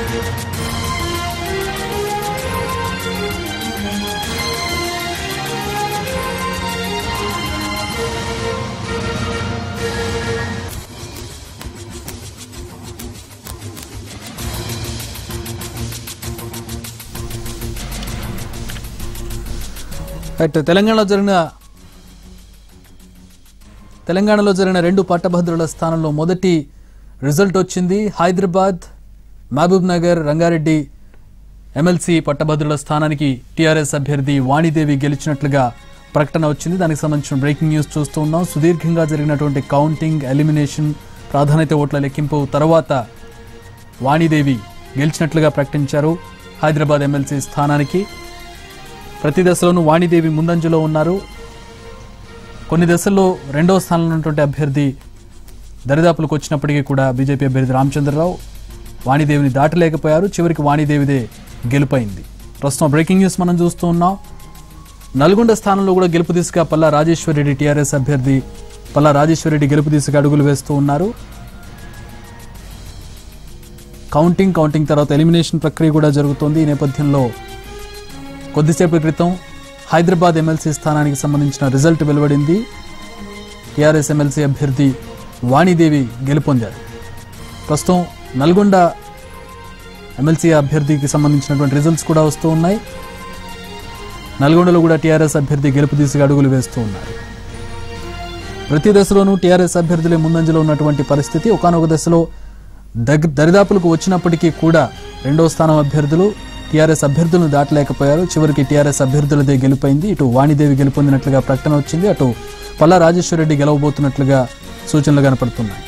తెలంగాణలో జరిగిన రెండు పట్టభద్రుల స్థానంలో మొదటి రిజల్ట్ వచ్చింది. హైదరాబాద్, మహబూబ్ నగర్, రంగారెడ్డి ఎమ్మెల్సీ పట్టభద్రుల స్థానానికి టీఆర్ఎస్ అభ్యర్థి వాణిదేవి గెలిచినట్లుగా ప్రకటన వచ్చింది. దానికి సంబంధించిన బ్రేకింగ్ న్యూస్ చూస్తూ ఉన్నాం. సుదీర్ఘంగా జరిగినటువంటి కౌంటింగ్, ఎలిమినేషన్, ప్రాధాన్యత ఓట్ల లెక్కింపు తర్వాత వాణిదేవి గెలిచినట్లుగా ప్రకటించారు. హైదరాబాద్ ఎమ్మెల్సీ స్థానానికి ప్రతి దశలోనూ వాణిదేవి ముందంజలో ఉన్నారు. కొన్ని దశల్లో రెండవ స్థానంలో ఉన్నటువంటి అభ్యర్థి దరిదాపులకు వచ్చినప్పటికీ కూడా బీజేపీ అభ్యర్థి రామచంద్రరావు వాణిదేవిని దాటలేకపోయారు. చివరికి వాణిదేవిదే గెలుపైంది. ప్రస్తుతం బ్రేకింగ్ న్యూస్ మనం చూస్తూ ఉన్నాం. నల్గొండ స్థానంలో కూడా గెలుపు దిశగా పల్లా రాజేశ్వరరెడ్డి, టీఆర్ఎస్ అభ్యర్థి పల్లా రాజేశ్వరరెడ్డి గెలుపు దిశగా అడుగులు వేస్తూ ఉన్నారు. కౌంటింగ్ తర్వాత ఎలిమినేషన్ ప్రక్రియ కూడా జరుగుతోంది. ఈ నేపథ్యంలో కొద్దిసేపటి క్రితం హైదరాబాద్ ఎమ్మెల్సీ స్థానానికి సంబంధించిన రిజల్ట్ వెలువడింది. టీఆర్ఎస్ ఎమ్మెల్సీ అభ్యర్థి వాణిదేవి గెలుపొందారు. ప్రస్తుతం నల్గొండ ఎమ్మెల్సీ అభ్యర్థికి సంబంధించినటువంటి రిజల్ట్స్ కూడా వస్తూ ఉన్నాయి. నల్గొండలో కూడా టీఆర్ఎస్ అభ్యర్థి గెలుపు దిశగా అడుగులు వేస్తూ ఉన్నారు. ప్రతి దశలోనూ టీఆర్ఎస్ అభ్యర్థులే ముందంజలో ఉన్నటువంటి పరిస్థితి. ఒకానొక దశలో దరిదాపులకు వచ్చినప్పటికీ కూడా రెండవ స్థానం అభ్యర్థులు టీఆర్ఎస్ అభ్యర్థులను దాటలేకపోయారు. చివరికి టీఆర్ఎస్ అభ్యర్థులదే గెలుపైంది. ఇటు వాణిదేవి గెలుపొందినట్లుగా ప్రకటన వచ్చింది. అటు పల్లా రాజేశ్వరరెడ్డి గెలవబోతున్నట్లుగా సూచనలు కనపడుతున్నాయి.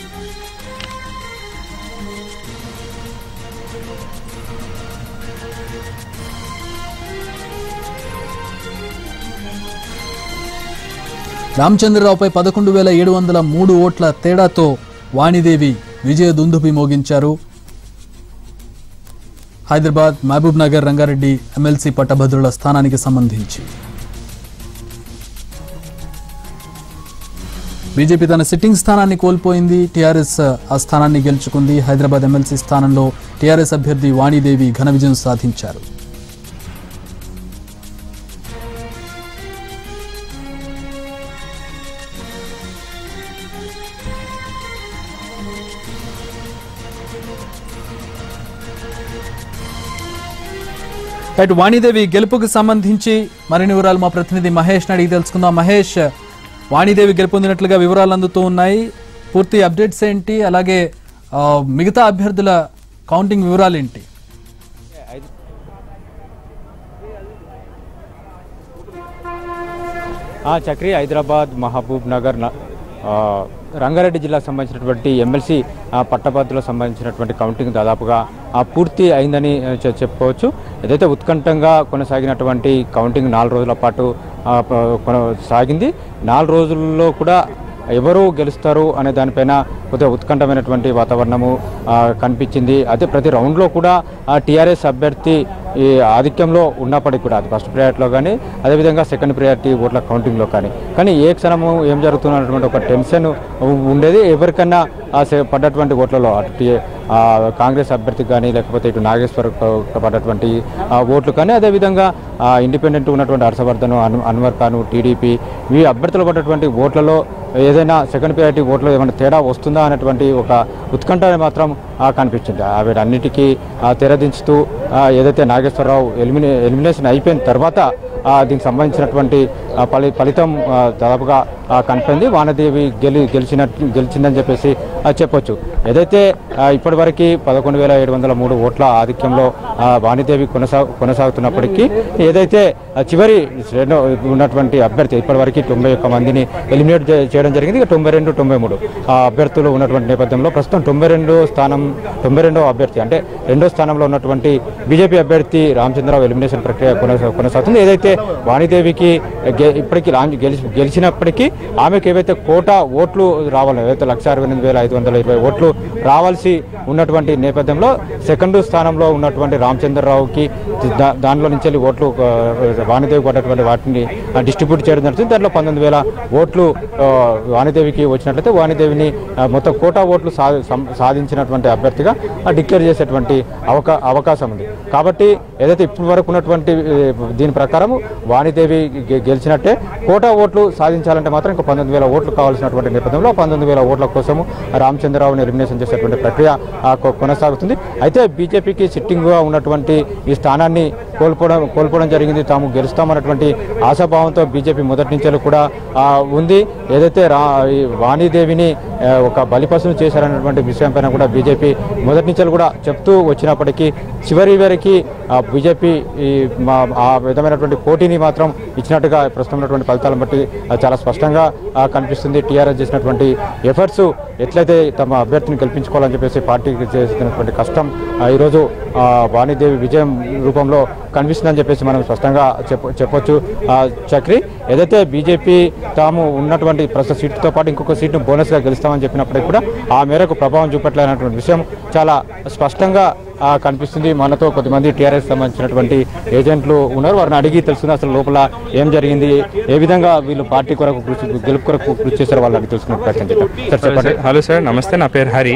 రామచంద్రరావుపై 11,703 ఓట్ల తేడాతో వాణిదేవి విజయ దుందుభి మోగించారు. హైదరాబాద్, మహబూబ్ నగర్, రంగారెడ్డి ఎమ్మెల్సీ పట్టభద్రుల స్థానానికి సంబంధించి బీజేపీ తన సిట్టింగ్ స్థానాన్ని కోల్పోయింది. టీఆర్ఎస్ ఆ స్థానాన్ని గెలుచుకుంది. హైదరాబాద్ ఎమ్మెల్సీ స్థానంలో టీఆర్ఎస్ అభ్యర్థి వాణిదేవి ఘన విజయం సాధించారు. అటు వాణిదేవి గెలుపుకు సంబంధించి మరిన్ని వివరాలు మా ప్రతినిధి మహేష్ అడిగి తెలుసుకుందాం. మహేష్, వాణిదేవి గెలుపొందినట్లుగా వివరాలు అందుతూ ఉన్నాయి. పూర్తి అప్డేట్స్ ఏంటి, అలాగే మిగతా అభ్యర్థుల కౌంటింగ్ వివరాలు ఏంటి? చక్రి, హైదరాబాద్, మహబూబ్ నగర్, రంగారెడ్డి జిల్లాకు సంబంధించినటువంటి ఎమ్మెల్సీ పట్టభద్రులకు సంబంధించినటువంటి కౌంటింగ్ దాదాపుగా పూర్తి అయిందని చెప్పుకోవచ్చు. ఏదైతే ఉత్కంఠంగా కొనసాగినటువంటి కౌంటింగ్ 4 రోజుల పాటు సాగింది. 4 రోజుల్లో కూడా ఎవరు గెలుస్తారు అనే దానిపైన కొద్దిగా ఉత్కంఠమైనటువంటి వాతావరణము కనిపించింది. అయితే ప్రతి రౌండ్లో కూడా టీఆర్ఎస్ అభ్యర్థి ఈ ఆధిక్యంలో ఉన్నప్పటికీ కూడా అది ఫస్ట్ ప్రయారిటీలో కానీ అదేవిధంగా సెకండ్ ప్రయారిటీ ఓట్ల కౌంటింగ్లో కానీ ఏ క్షణము ఏం జరుగుతున్నటువంటి ఒక టెన్షన్ ఉండేది. ఎవరికన్నా పడ్డటువంటి ఓట్లలో అటు కాంగ్రెస్ అభ్యర్థికి కానీ లేకపోతే ఇటు నాగేశ్వర్ పడ్డటువంటి ఓట్లు కానీ అదేవిధంగా ఇండిపెండెంట్ ఉన్నటువంటి హర్షవర్ధన్, అన్వర్ ఖాన్, టీడీపీ ఈ అభ్యర్థులు పడ్డటువంటి ఓట్లలో ఏదైనా సెకండ్ ప్రయారిటీ ఓట్లో ఏమైనా తేడా వస్తుందా అనేటువంటి ఒక ఉత్కంఠ మాత్రం కనిపించింది. వీటన్నిటికీ తెరదించుతూ ఏదైతే నాగేశ్వరరావు ఎలిమినేషన్ అయిపోయిన తర్వాత దీనికి సంబంధించినటువంటి ఫలితం దాదాపుగా కనిపించింది. వాణిదేవి గెలిచిందని చెప్పేసి చెప్పొచ్చు. ఏదైతే ఇప్పటివరకు 11,703 ఓట్ల ఆధిక్యంలో వాణిదేవి కొనసాగుతున్నప్పటికీ ఏదైతే చివరి ఉన్నటువంటి అభ్యర్థి ఇప్పటివరకు 91 మందిని ఎలిమినేట్ చేయడం జరిగింది. 92, 93 అభ్యర్థులు ఉన్నటువంటి నేపథ్యంలో ప్రస్తుతం 92వ అభ్యర్థి అంటే 2వ స్థానంలో ఉన్నటువంటి బీజేపీ అభ్యర్థి రామచంద్రరావు ఎలిమినేషన్ ప్రక్రియ కొనసాగుతుంది. ఏదైతే వాణిదేవికి ఇప్పటికీ గెలిచినప్పటికీ ఆమెకు ఏవైతే కోటా ఓట్లు రావాలి, ఏవైతే 1,68,520 ఓట్లు రావాల్సి ఉన్నటువంటి నేపథ్యంలో సెకండ్ స్థానంలో ఉన్నటువంటి రామచంద్రరావుకి దానిలో నుంచి వెళ్ళి ఓట్లు వాణిదేవి కొట్టటువంటి వాటిని డిస్ట్రిబ్యూట్ చేయడం జరుగుతుంది. దాంట్లో 19,000 ఓట్లు వాణిదేవికి వచ్చినట్లయితే వాణిదేవిని మొత్తం కోటా ఓట్లు సాధించినటువంటి అభ్యర్థిగా డిక్లేర్ చేసేటువంటి అవకాశం ఉంది. కాబట్టి ఏదైతే ఇప్పటి వరకు ఉన్నటువంటి దీని ప్రకారం వాణిదేవి గెలిచినట్టే. కోటా ఓట్లు సాధించాలంటే మాత్రం ఇంకా 19,000 ఓట్లు కావాల్సినటువంటి నేపథ్యంలో 19,000 ఓట్ల కోసము రామచంద్రరావుని ఎలిమినేషన్ చేసేటువంటి ప్రక్రియ కొనసాగుతుంది. అయితే బీజేపీకి సిట్టింగ్గా ఉన్నటువంటి ఈ స్థానాన్ని కోల్పోవడం జరిగింది. తాము గెలుస్తామన్నటువంటి ఆశాభావంతో బీజేపీ మొదటి నుంచి కూడా ఉంది. ఏదైతే వాణిదేవిని ఒక బలిపశువును చేశారన్నటువంటి విషయంపైన కూడా బీజేపీ మొదటి నుంచి కూడా చెప్తూ వచ్చినప్పటికీ చివరి వరకు బీజేపీ ఆ విధమైనటువంటి పోటీని మాత్రం ఇచ్చినట్టుగా ప్రస్తుతం ఉన్నటువంటి ఫలితాలను బట్టి చాలా స్పష్టంగా కనిపిస్తుంది. టీఆర్ఎస్ చేసినటువంటి ఎఫర్ట్స్ ఎట్లయితే తమ అభ్యర్థిని గెలిపించుకోవాలని చెప్పేసి పార్టీకి చేసినటువంటి కష్టం ఈరోజు వాణిదేవి విజయం రూపంలో కనిపిస్తుందని చెప్పేసి మనం స్పష్టంగా చెప్పొచ్చు. చక్రి, ఏదైతే బీజేపీ తాము ఉన్నటువంటి ప్రస్తుత సీటుతో పాటు ఇంకొక సీటును బోనస్గా గెలుస్తామని చెప్పినప్పటికీ కూడా ఆ మేరకు ప్రభావం చూపట్లేనటువంటి విషయం చాలా స్పష్టంగా కనిపిస్తుంది. మనతో కొద్దిమంది టీఆర్ఎస్ సంబంధించినటువంటి ఏజెంట్లు ఉన్నారు. వారిని అడిగి తెలుసుకుని అసలు లోపల ఏం జరిగింది, ఏ విధంగా వీళ్ళు పార్టీ కొరకు గెలుపు కొరకు కృషి చేశారు వాళ్ళని తెలుసుకునే ప్రయత్నం చేద్దాం. సార్ చెప్పండి. హలో సార్, నమస్తే. నా పేరు హరి.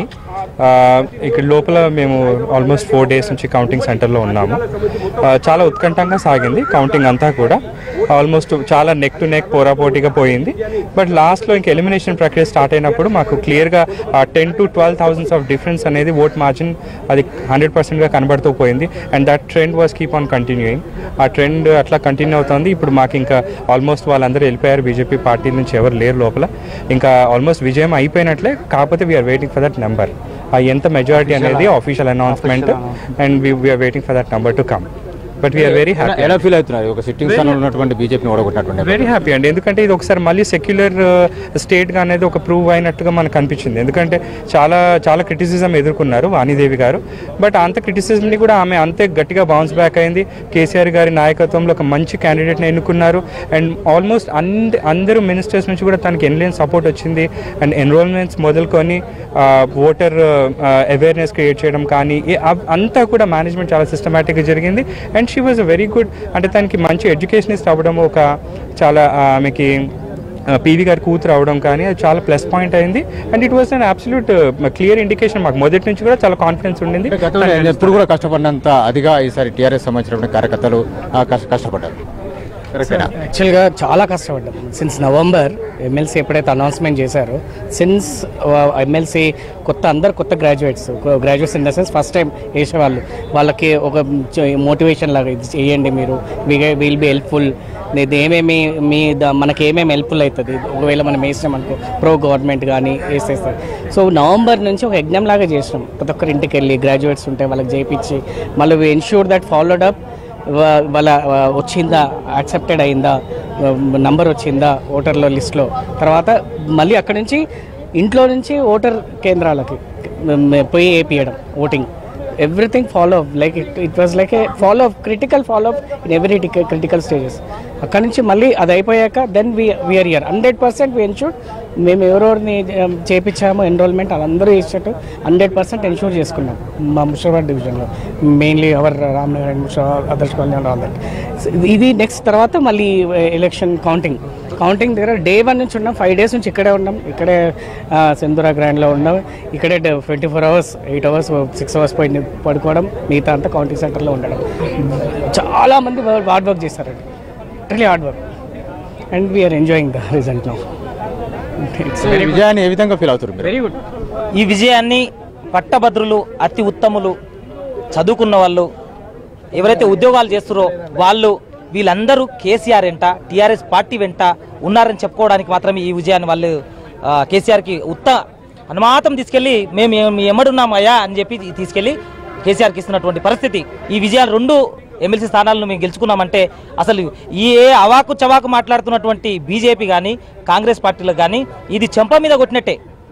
ఇక్కడ లోపల మేము ఆల్మోస్ట్ 4 days నుంచి కౌంటింగ్ సెంటర్లో ఉన్నాము. చాలా ఉత్కంఠంగా సాగింది కౌంటింగ్ అంతా కూడా. ఆల్మోస్ట్ చాలా నెక్ టు నెక్ పోరాపోటీగా పోయింది. బట్ లాస్ట్లో ఇంకా ఎలిమినేషన్ ప్రక్రియ స్టార్ట్ అయినప్పుడు మాకు క్లియర్గా 10 to 12,000 ఆఫ్ డిఫరెన్స్ అనేది ఓట్ మార్జిన్ అది 100%గా కనబడుతూ పోయింది. And that trend was keep on continuing. ఆ ట్రెండ్ అట్లా కంటిన్యూ అవుతుంది. ఇప్పుడు మాకు ఇంకా ఆల్మోస్ట్ వాళ్ళందరూ వెళ్ళిపోయారు. బీజేపీ పార్టీ నుంచి ఎవరు లేరు లోపల. ఇంకా ఆల్మోస్ట్ విజయం అయిపోయినట్లే. కాకపోతే we are waiting for that number. ఎంత మెజారిటీ అనేది official announcement and we are waiting for that number to come. But we are very happy. ఎలా ఫీల్ అవుతున్నారు ఒక సిట్టింగ్ స్థానంలో ఉన్నటువంటి బీజేపీని ఓడగొట్టినటువంటి? వెరీ హ్యాపీ అండి. ఎందుకంటే ఇది ఒకసారి మళ్ళీ సెక్యులర్ స్టేట్గా అనేది ఒక ప్రూవ్ అయినట్టుగా మనకు అనిపించింది. ఎందుకంటే చాలా క్రిటిసిజం ఎదుర్కొన్నారు వాణిదేవి గారు. బట్ అంత క్రిటిసిజంని కూడా ఆమె అంతే గట్టిగా బౌన్స్ బ్యాక్ అయింది. కేసీఆర్ గారి నాయకత్వంలో ఒక మంచి క్యాండిడేట్ని ఎన్నుకున్నారు. అండ్ ఆల్మోస్ట్ అందరూ మినిస్టర్స్ నుంచి కూడా తనకి ఎన్లైన్ సపోర్ట్ వచ్చింది. అండ్ ఎన్రోల్మెంట్స్ మొదలుకొని ఓటర్ అవేర్నెస్ క్రియేట్ చేయడం కానీ అంతా కూడా మేనేజ్మెంట్ చాలా సిస్టమేటిక్గా జరిగింది. And she was a very good, అంటే తనకి మంచి ఎడ్యుకేషనిస్ట్ అవ్వడం, ఒక చాలా ఆమెకి పీవీ గారి కూతురు అవడం కానీ అది చాలా ప్లస్ పాయింట్ అయింది. And it was an absolute clear indication. మాకు మొదటి నుంచి కూడా చాలా కాన్ఫిడెన్స్ ఉండింది. ఎప్పుడు కూడా కష్టపడినంత అదిగా ఈసారి టీఆర్ఎస్ సంబంధించిన కార్యకర్తలు కష్టపడ్డారు. యాక్చువల్గా చాలా కష్టపడ్డాం. సిన్స్ నవంబర్ ఎమ్మెల్సీ ఎప్పుడైతే అనౌన్స్మెంట్ చేశారో, సిన్స్ ఎమ్మెల్సీ అందరు కొత్త graduates in the sense first time వేసేవాళ్ళు, వాళ్ళకి ఒక మోటివేషన్ లాగా ఇది చేయండి, మీరు విల్ బి హెల్ప్ఫుల్, ఏమేమి మనకి ఏమేమి హెల్ప్ఫుల్ అవుతుంది ఒకవేళ మనం వేసినాం అనుకో, ప్రో గవర్నమెంట్ కానీ వేసేస్తాం. సో నవంబర్ నుంచి ఒక యజ్ఞం లాగా చేసినాం. ప్రతి ఒక్కరి ఇంటికి వెళ్ళి గ్రాడ్యుయేట్స్ ఉంటే వాళ్ళకి చేయించి మళ్ళీ we ensure that followed up, వాళ్ళ వచ్చిందా, యాక్సెప్టెడ్ అయిందా, నంబర్ వచ్చిందా ఓటర్ల లిస్ట్లో. తర్వాత మళ్ళీ అక్కడి నుంచి ఇంట్లో నుంచి ఓటర్ కేంద్రాలకి పోయి వేపియడం voting. everything follow like it was like a critical follow up in every critical stages. అక్కడి నుంచి మళ్ళీ అది అయిపోయాక then we are here 100% we ensure మేము ఎవరెవరిని చేయించామో ఎన్రోల్మెంట్ వాళ్ళందరూ ఇచ్చేట్టు 100% ఎన్ష్యూర్ చేసుకున్నాం మా ముషాబాద్ డివిజన్లో, mainly our Ramnagar and others colony and all that. ఇది నెక్స్ట్ తర్వాత మళ్ళీ ఎలక్షన్ కౌంటింగ్ దగ్గర డే 1 నుంచి ఉన్నాం, 5 days నుంచి ఇక్కడే ఉన్నాం, ఇక్కడే సెందురా గ్రాండ్లో ఉన్నాం, ఇక్కడే 24 hours 8 hours 6 hours పోయి పడుకోవడం, మిగతా అంతా కౌంటింగ్ సెంటర్లో ఉండడం. చాలామంది హార్డ్ వర్క్ చేశారండి, really hard work, and we are enjoying the result now. విజయాన్ని ఏ విధంగా ఫీల్ అవుతారు? Very good. ఈ విజయాన్ని పట్టభద్రులు, అతి ఉత్తములు, చదువుకున్న వాళ్ళు, ఎవరైతే ఉద్యోగాలు చేస్తారో వాళ్ళు, వీళ్ళందరూ కేసీఆర్ వెంట, టీఆర్ఎస్ పార్టీ వెంట ఉన్నారని చెప్పుకోవడానికి మాత్రమే ఈ విజయాన్ని వాళ్ళు కేసీఆర్కి అనుమాతం తీసుకెళ్ళి మేము ఎమ్మడున్నామయ్యా అని చెప్పి తీసుకెళ్ళి కేసీఆర్కి ఇస్తున్నటువంటి పరిస్థితి. ఈ విజయాలు 2 ఎమ్మెల్సీ స్థానాలను మేము గెలుచుకున్నామంటే అసలు ఏ అవాకు చవాకు మాట్లాడుతున్నటువంటి బీజేపీ కానీ కాంగ్రెస్ పార్టీలకు కానీ ఇది చెంప మీద కొట్టినట్టే.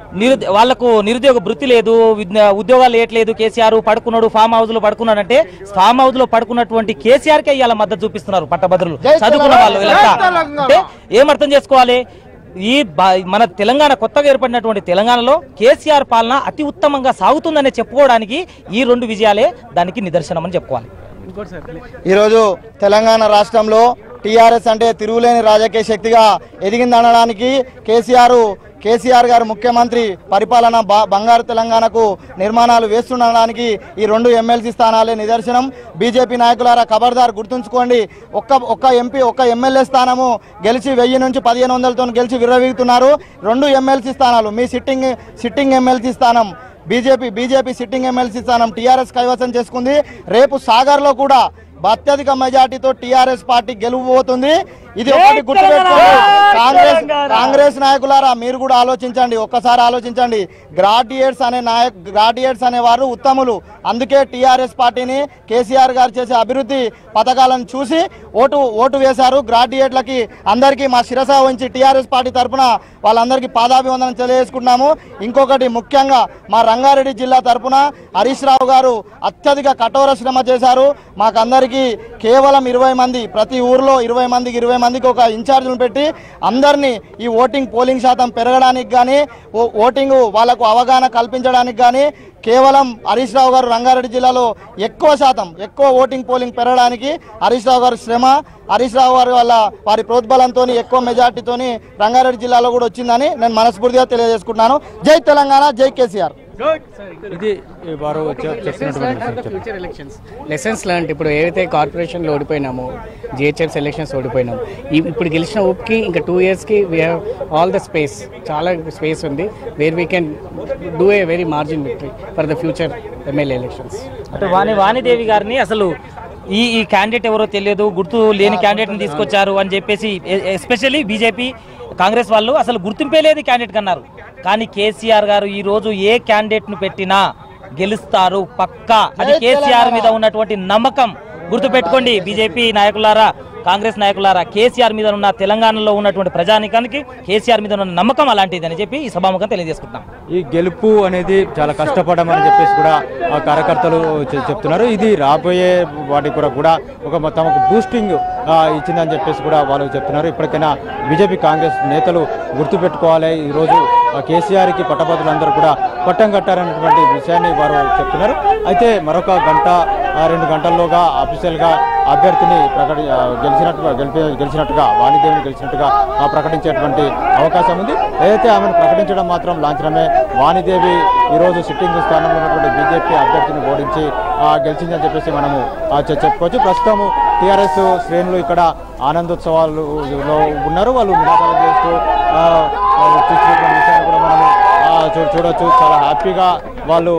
వాళ్లకు నిరుద్యోగ వృత్తి లేదు, ఉద్యోగాలు వేయట్లేదు, కేసీఆర్ పడుకున్నాడు ఫామ్ హౌస్ లో పడుకున్నాడంటే ఫామ్ హౌస్ లో పడుకున్నటువంటి కేసీఆర్ కే ఇవాళ మద్దతు చూపిస్తున్నారు పట్టభద్రులు చదువుకున్న వాళ్ళు. అంటే ఏమర్థం చేసుకోవాలి, ఈ మన తెలంగాణ కొత్తగా ఏర్పడినటువంటి తెలంగాణలో కేసీఆర్ పాలన అతి ఉత్తమంగా సాగుతుందని చెప్పుకోవడానికి ఈ 2 విజయాలే దానికి నిదర్శనం అని చెప్పుకోవాలి. ఈరోజు తెలంగాణ రాష్ట్రంలో టీఆర్ఎస్ అంటే తిరుగులేని రాజకీయ శక్తిగా ఎదిగిందనడానికి కేసీఆర్ గారు ముఖ్యమంత్రి పరిపాలన బంగారు తెలంగాణకు నిర్మాణాలు వేస్తుండడానికి ఈ 2 ఎమ్మెల్సీ స్థానాలే నిదర్శనం. బీజేపీ నాయకులారా ఖబర్దార్ గుర్తుంచుకోండి, ఒక్క ఎంపీ ఒక్క ఎమ్మెల్యే స్థానము గెలిచి 1000 నుంచి 1500తో గెలిచి విర్రవీగుతున్నారు. 2 ఎమ్మెల్సీ స్థానాలు మీ సిట్టింగ్ ఎమ్మెల్సీ స్థానం బీజేపీ సిట్టింగ్ ఎమ్మెల్సీ స్థానం టీఆర్ఎస్ కైవసం చేసుకుంది. రేపు సాగర్లో కూడా అత్యధిక మెజార్టీతో టీఆర్ఎస్ పార్టీ గెలువబోతుంది. ఇది ఒకటి గుర్తుపెట్టుకోండి. కాంగ్రెస్ నాయకులారా మీరు కూడా ఆలోచించండి, ఒక్కసారి ఆలోచించండి. గ్రాడ్యుయేట్స్ అనేవారు ఉత్తములు. అందుకే టీఆర్ఎస్ పార్టీని కేసీఆర్ గారు చేసే అభివృద్ధి పథకాలను చూసి ఓటు వేశారు. గ్రాడ్యుయేట్లకి అందరికీ మా శిరస ఉంచి టీఆర్ఎస్ పార్టీ తరఫున వాళ్ళందరికీ పాదాభివందనం తెలియజేసుకుంటున్నాము. ఇంకొకటి ముఖ్యంగా మా రంగారెడ్డి జిల్లా తరఫున హరీష్ రావు గారు అత్యధిక కఠోర శ్రమ చేశారు. మాకందరికీ కేవలం 20 మంది, ప్రతి ఊర్లో 20 మందికి ఒక ఇన్ఛార్జ్ను పెట్టి అందరినీ ఈ పోలింగ్ శాతం పెరగడానికి కానీ వాళ్ళకు అవగాహన కల్పించడానికి కానీ కేవలం హరీష్ రావు గారు రంగారెడ్డి జిల్లాలో ఎక్కువ పోలింగ్ పెరగడానికి హరీష్ రావు గారు శ్రమ, హరీష్ రావు గారు వారి ప్రోద్బలంతో ఎక్కువ మెజార్టీతోని రంగారెడ్డి జిల్లాలో కూడా వచ్చిందని నేను మనస్ఫూర్తిగా తెలియజేసుకుంటున్నాను. జై తెలంగాణ, జై కేసీఆర్. ఇది వారు లెసన్స్ లాంటి ఇప్పుడు ఏవైతే కార్పొరేషన్లో ఓడిపోయినామో, జిహెచ్ఎంసీ ఎలక్షన్స్ ఓడిపోయినాము, ఇప్పుడు గెలిచిన ఊపుకి ఇంకా 2 yearsకి we have all the space, చాలా స్పేస్ ఉంది where we can do a very margin victory for the future MLA elections. అంటే వాణిదేవి గారిని అసలు ఈ క్యాండిడేట్ ఎవరో తెలియదు, గుర్తు లేని క్యాండిడేట్ని తీసుకొచ్చారు అని చెప్పేసి ఎస్పెషల్లీ బీజేపీ కాంగ్రెస్ వాళ్ళు అసలు గుర్తింపే లేదు క్యాండిడేట్ కన్నారు. కానీ కేసీఆర్ గారు ఈ రోజు ఏ క్యాండిడేట్ ను పెట్టినా గెలుస్తారు పక్కా. అది కేసీఆర్ మీద ఉన్నటువంటి నమ్మకం. గుర్తుపెట్టుకోండి బీజేపీ నాయకులారా, కాంగ్రెస్ నాయకులారా, కేసీఆర్ మీద ఉన్న తెలంగాణలో ఉన్నటువంటి ప్రజానికానికి కేసీఆర్ మీద ఉన్న నమ్మకం అలాంటిది అని చెప్పి ఈ సభాముఖం తెలియజేసుకుంటాం. ఈ గెలుపు అనేది చాలా కష్టపడమని చెప్పేసి కూడా కార్యకర్తలు చెప్తున్నారు. ఇది రాబోయే వాటి కూడా తమకు బూస్టింగ్ ఇచ్చిందని చెప్పేసి కూడా వాళ్ళు చెప్తున్నారు. ఇప్పటికైనా బీజేపీ కాంగ్రెస్ నేతలు గుర్తుపెట్టుకోవాలి, ఈరోజు కేసీఆర్కి పట్టభద్రులందరూ కూడా పట్టం కట్టారనేటువంటి విషయాన్ని వారు చెప్తున్నారు. అయితే మరొక 2 గంటల్లోగా అఫీషియల్గా అభ్యర్థిని గెలిచినట్టుగా వాణిదేవిని గెలిచినట్టుగా ప్రకటించేటువంటి అవకాశం ఉంది. ఏదైతే ఆమెను ప్రకటించడం మాత్రం లాంఛనమే. వాణిదేవి ఈరోజు సిట్టింగ్ స్థానంలో ఉన్నటువంటి బీజేపీ అభ్యర్థిని ఓడించి గెలిచిందని చెప్పేసి మనము చెప్పుకోవచ్చు. ప్రస్తుతం టీఆర్ఎస్ శ్రేణులు ఇక్కడ ఆనందోత్సవాలలో ఉన్నారు. వాళ్ళు నినాదాలు చేస్తూ చూస్తున్న విషయాన్ని కూడా మనము చూడొచ్చు. చాలా హ్యాపీగా వాళ్ళు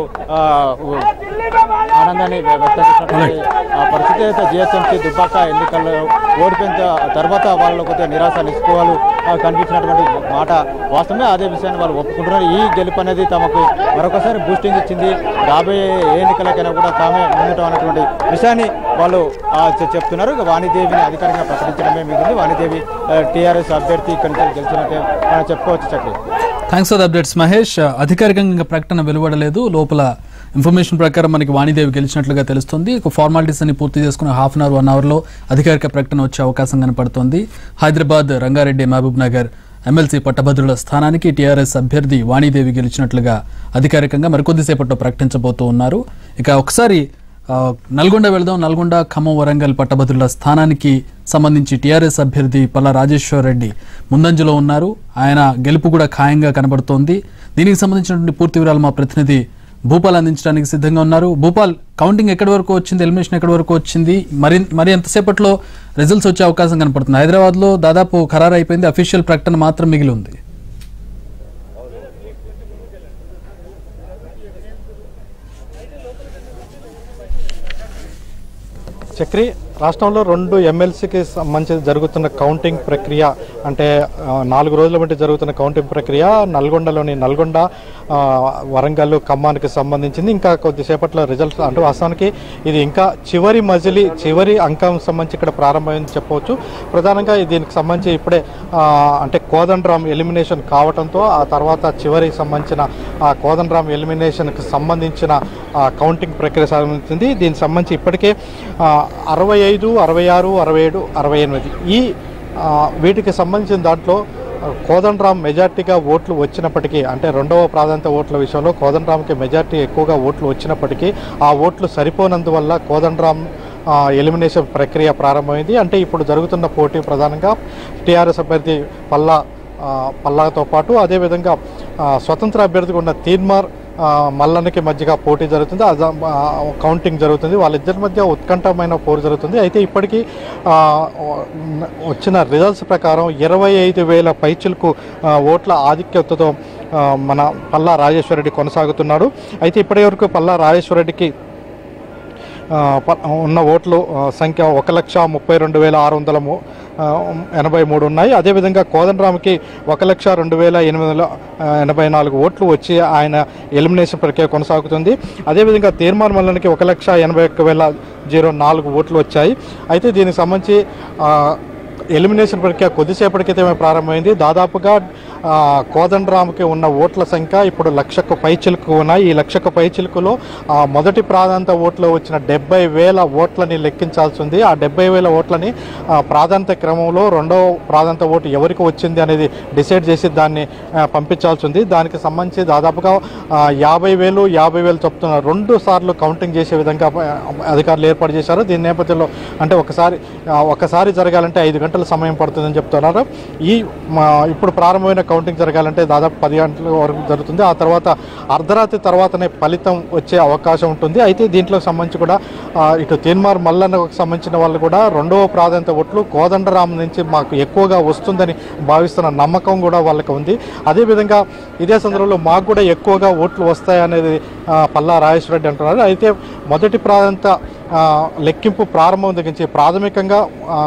ఆనందాన్ని వ్యక్తం చేసినటువంటి పరిస్థితి. అయితే జిహెచ్ఎంసీ దుబ్బాక ఎన్నికల్లో ఓడిపోయిన తర్వాత వాళ్ళు కొద్దిగా నిరాశ నిస్పృహలు కనిపించినటువంటి మాట వాస్తవమే. అదే విషయాన్ని వాళ్ళు ఒప్పుకుంటున్నారు. ఈ గెలుపు అనేది తమకు మరొకసారి బూస్టింగ్ ఇచ్చింది. రాబోయే ఏ ఎన్నికలకైనా కూడా తామే ముందుట అన్నటువంటి విషయాన్ని వాళ్ళు చెప్తున్నారు. వాణిదేవిని అధికారికంగా ప్రకటించడమే మిగిలింది. వాణిదేవి టీఆర్ఎస్ అభ్యర్థి ఇక్కడి నుంచి గెలిచినట్టే మనం చెప్పుకోవచ్చు. Chakri, thanks for the updates Mahesh. అధికారికంగా ప్రకటన వెలువడలేదు. లోపల ఇన్ఫర్మేషన్ ప్రకారం మనకి వాణిదేవి గెలిచినట్లుగా తెలుస్తుంది. ఫార్మాలిటీస్ అన్ని పూర్తి చేసుకుని 1/2 hour 1 hourలో అధికారిక ప్రకటన వచ్చే అవకాశం కనపడుతోంది. హైదరాబాద్, రంగారెడ్డి, మహబూబ్ నగర్ ఎమ్మెల్సీ పట్టభద్రుల స్థానానికి టీఆర్ఎస్ అభ్యర్థి వాణిదేవి గెలిచినట్లుగా అధికారికంగా మరికొద్దిసేపట్లో ప్రకటించబోతూ ఉన్నారు. ఇక ఒకసారి నల్గొండ వెళదాం. నల్గొండ, ఖమ్మం, వరంగల్ పట్టభద్రుల స్థానానికి సంబంధించి టీఆర్ఎస్ అభ్యర్థి పల్లా రాజేశ్వర్ రెడ్డి ముందంజలో ఉన్నారు. ఆయన గెలుపు కూడా ఖాయంగా కనబడుతోంది. దీనికి సంబంధించినటువంటి పూర్తి వివరాలు మా ప్రతినిధి భూపాల్ అందించడానికి సిద్ధంగా ఉన్నారు. భూపాల్, కౌంటింగ్ ఎక్కడి వరకు వచ్చింది? ఎలిమినేషన్ ఎక్కడి వరకు వచ్చింది? మరి ఎంతసేపట్లో రిజల్ట్స్ వచ్చే అవకాశం కనపడుతుంది? హైదరాబాద్లో దాదాపు ఖరారు అయిపోయింది, అఫీషియల్ ప్రకటన మాత్రం మిగిలి ఉంది. చక్రి రాష్ట్రంలో 2 ఎమ్మెల్సీకి సంబంధించి జరుగుతున్న కౌంటింగ్ ప్రక్రియ అంటే 4 రోజుల బట్టి జరుగుతున్న కౌంటింగ్ ప్రక్రియ నల్గొండలోని నల్గొండ, వరంగల్, ఖమ్మానికి సంబంధించింది. ఇంకా కొద్దిసేపట్లో రిజల్ట్స్ అంటే వాస్తవానికి ఇది ఇంకా చివరి అంకం సంబంధించి ఇక్కడ ప్రారంభమైంది చెప్పవచ్చు. ప్రధానంగా దీనికి సంబంధించి ఇప్పుడే అంటే కోదండరాం ఎలిమినేషన్ కావడంతో ఆ తర్వాత చివరికి సంబంధించిన కోదండరాం ఎలిమినేషన్కి సంబంధించిన కౌంటింగ్ ప్రక్రియ సాధించింది. దీనికి సంబంధించి ఇప్పటికే 65, 66, 67, 68 ఈ వీటికి సంబంధించిన దాంట్లో కోదండరాం మెజార్టీగా ఓట్లు వచ్చినప్పటికీ అంటే 2వ ప్రాధాన్యత ఓట్ల విషయంలో కోదండరాంకి మెజార్టీ ఎక్కువగా ఓట్లు వచ్చినప్పటికీ ఆ ఓట్లు సరిపోనందువల్ల కోదండరాం ఎలిమినేషన్ ప్రక్రియ ప్రారంభమైంది. అంటే ఇప్పుడు జరుగుతున్న పోటీ ప్రధానంగా టీఆర్ఎస్ అభ్యర్థి పల్లాతో పాటు అదేవిధంగా స్వతంత్ర అభ్యర్థిగా ఉన్న తీన్మార్ మల్లన్నకి మధ్యగా పోటీ జరుగుతుంది, కౌంటింగ్ జరుగుతుంది. వాళ్ళిద్దరి మధ్య ఉత్కంఠమైన పోరు జరుగుతుంది. అయితే ఇప్పటికీ వచ్చిన రిజల్ట్స్ ప్రకారం 25,000 పైచిలకు ఓట్ల ఆధిక్యతతో మన పల్లా రాజేశ్వరరెడ్డి కొనసాగుతున్నాడు. అయితే ఇప్పటి వరకు పల్లా రాజేశ్వరరెడ్డికి ఉన్న ఓట్లు సంఖ్య 1,32,683 ఉన్నాయి. అదేవిధంగా కోదండరాంకి 1,02,884 ఓట్లు వచ్చి ఆయన ఎలిమినేషన్ ప్రక్రియ కొనసాగుతుంది. అదేవిధంగా తీర్మాన్ మల్లనికి 1,81,004 ఓట్లు వచ్చాయి. అయితే దీనికి సంబంధించి ఎలిమినేషన్ ప్రక్రియ కొద్దిసేపటి క్రితమే ప్రారంభమైంది. దాదాపుగా కోదండరాంకి ఉన్న ఓట్ల సంఖ్య ఇప్పుడు 1,00,000 పైచిలుకు ఉన్నాయి. ఈ 1,00,000 పైచిలుకులో మొదటి ప్రాధాన్యత ఓట్లో వచ్చిన 70,000 ఓట్లని లెక్కించాల్సి ఉంది. ఆ 70,000 ఓట్లని ప్రాధాన్యత క్రమంలో 2వ ప్రాధాన్యత ఓటు ఎవరికి వచ్చింది అనేది డిసైడ్ చేసి దాన్ని పంపించాల్సి ఉంది. దానికి సంబంధించి దాదాపుగా 50,000 చొప్పున 2 సార్లు కౌంటింగ్ చేసే విధంగా అధికారులు ఏర్పాటు చేశారు. దీని నేపథ్యంలో అంటే ఒకసారి జరగాలంటే 5 గంటల సమయం పడుతుందని చెప్తున్నారు. ఇప్పుడు ప్రారంభమైన కౌంటింగ్ జరగాలంటే దాదాపు 10 గంటల వరకు జరుగుతుంది. ఆ తర్వాత అర్ధరాత్రి తర్వాతనే ఫలితం వచ్చే అవకాశం ఉంటుంది. అయితే దీంట్లో సంబంధించి కూడా ఇటు తీన్మార్ మల్లన్నకు సంబంధించిన వాళ్ళు కూడా 2వ ప్రాధాన్యత ఓట్లు కోదండరాం నుంచి మాకు ఎక్కువగా వస్తుందని భావిస్తున్న నమ్మకం కూడా వాళ్ళకి ఉంది. అదేవిధంగా ఇదే సందర్భంలో మాకు కూడా ఎక్కువగా ఓట్లు వస్తాయనేది పల్లా రాజేశ్వరరెడ్డి అంటున్నారు. అయితే మొదటి ప్రాధాన్యత లెక్కింపు ప్రారంభం దగ్గరించి ప్రాథమికంగా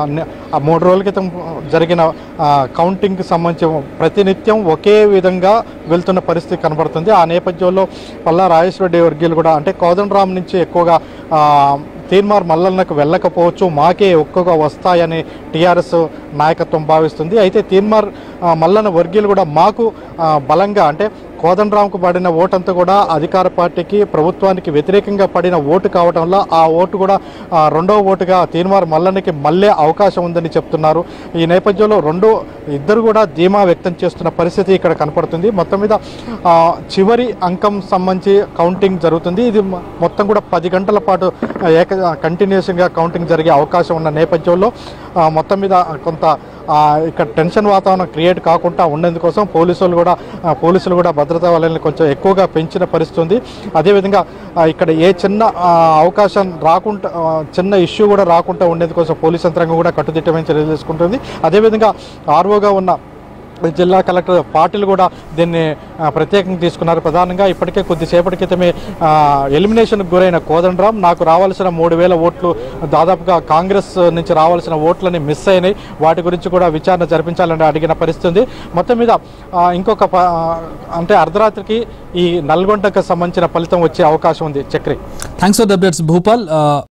3 రోజుల క్రితం జరిగిన కౌంటింగ్కి సంబంధించి ప్రతినిత్యం ఒకే విధంగా వెళ్తున్న పరిస్థితి కనబడుతుంది. ఆ నేపథ్యంలో పల్లా రాజేశ్వరరెడ్డి వర్గీయులు కూడా అంటే కోదండరాం నుంచి ఎక్కువగా తీన్మార్ మల్లన్నకు వెళ్ళకపోవచ్చు, మాకే ఎక్కువగా వస్తాయని టీఆర్ఎస్ నాయకత్వం భావిస్తుంది. అయితే తీన్మార్ మల్లన్న వర్గీయులు కూడా మాకు బలంగా అంటే కోదండరాంకు పడిన ఓటంతా కూడా అధికార పార్టీకి ప్రభుత్వానికి వ్యతిరేకంగా పడిన ఓటు కావటం వల్ల ఆ ఓటు కూడా 2వ ఓటుగా తీన్మార్ మల్లన్నకి మళ్ళీ అవకాశం ఉందని చెప్తున్నారు. ఈ నేపథ్యంలో ఇద్దరు కూడా ధీమా వ్యక్తం చేస్తున్న పరిస్థితి ఇక్కడ కనపడుతుంది. మొత్తం మీద చివరి అంకం సంబంధించి కౌంటింగ్ జరుగుతుంది. ఇది మొత్తం కూడా 10 గంటల పాటు కంటిన్యూస్గా కౌంటింగ్ జరిగే అవకాశం ఉన్న నేపథ్యంలో మొత్తం మీద కొంత ఇక్కడ టెన్షన్ వాతావరణం క్రియేట్ కాకుండా ఉండేందుకోసం పోలీసులు కూడా భద్రతా వాళ్ళని కొంచెం ఎక్కువగా పెంచిన పరిస్థితి ఉంది. అదేవిధంగా ఇక్కడ ఏ చిన్న అవకాశం రాకుండా చిన్న ఇష్యూ కూడా రాకుండా ఉండేందుకోసం పోలీస్ యంత్రాంగం కూడా కట్టుదిట్టమైన చర్యలు తీసుకుంటుంది. అదేవిధంగా ఆర్ఓగా ఉన్న జిల్లా కలెక్టర్ పాటిల్ కూడా దీన్ని ప్రత్యేకంగా తీసుకున్నారు. ప్రధానంగా ఇప్పటికే కొద్దిసేపటి క్రితమే ఎలిమినేషన్కు గురైన కోదండరాం నాకు రావాల్సిన 3,000 ఓట్లు దాదాపుగా కాంగ్రెస్ నుంచి రావాల్సిన ఓట్లని మిస్ అయినాయి, వాటి గురించి కూడా విచారణ జరిపించాలని అడిగిన పరిస్థితి ఉంది. మొత్తం మీద ఇంకొక అంటే అర్ధరాత్రికి ఈ నల్గొండకు సంబంధించిన ఫలితం వచ్చే అవకాశం ఉంది. Chakri, thanks for the updates Bhupal.